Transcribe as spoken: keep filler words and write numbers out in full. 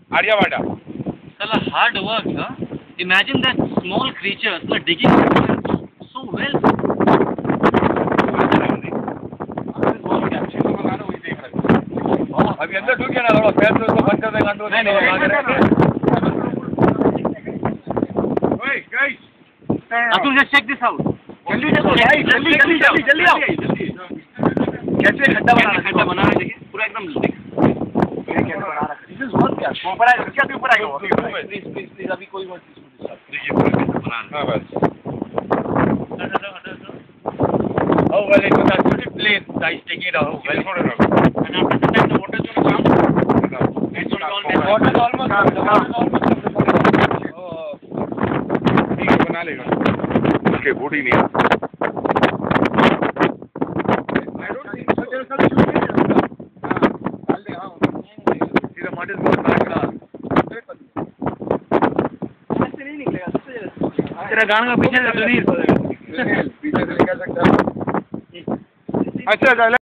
Aryavada. Sala hard work, huh? Imagine that small creatures like digging so well. अभी अंदर ढूंढ के ना थोड़ा पैर से उसको बंद कर देगा अंदर नहीं नहीं ओए guys Atul, just check this out. जल्दी जल्दी जल्दी जल्दी जल्दी जल्दी आओ कैसे खड्डा बना रहा खड्डा बना रहा है देखिए पूरा एकदम दिस इज व्हाट क्या ऊपर आएगा क्या ऊपर आएगा प्लीज प्लीज प्लीज अभी कोई मत देखिए पूरा बना रहा हां बस Oh well, it was actually plain. Guys, taking it out. Well, no, no, no. and after the time the water is going to come. It's going to all Water is almost come. The water is almost come. Oh, ठीक है बना लेगा. Okay, good ही नहीं है. I don't think so. There is some shoot नहीं है. हाँ, डाल दे हाँ. See the mud is बहुत dark. ऐसे नहीं निकलेगा. तेरा गाना का पीछे से सुनील पीछे से निकल सकता है. अच्छा